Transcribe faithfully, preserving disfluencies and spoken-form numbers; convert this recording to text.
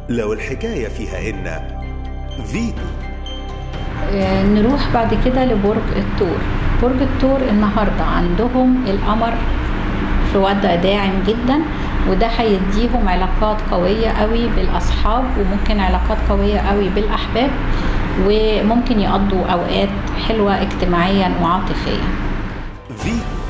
لو الحكاية فيها إن فيتو. آه، نروح بعد كده لبرج الثور. برج الثور النهاردة عندهم القمر في وضع داعم جدا، وده هيديهم علاقات قوية قوي بالأصحاب، وممكن علاقات قوية قوي بالأحباب، وممكن يقضوا أوقات حلوة اجتماعيا وعاطفيا. فيتو.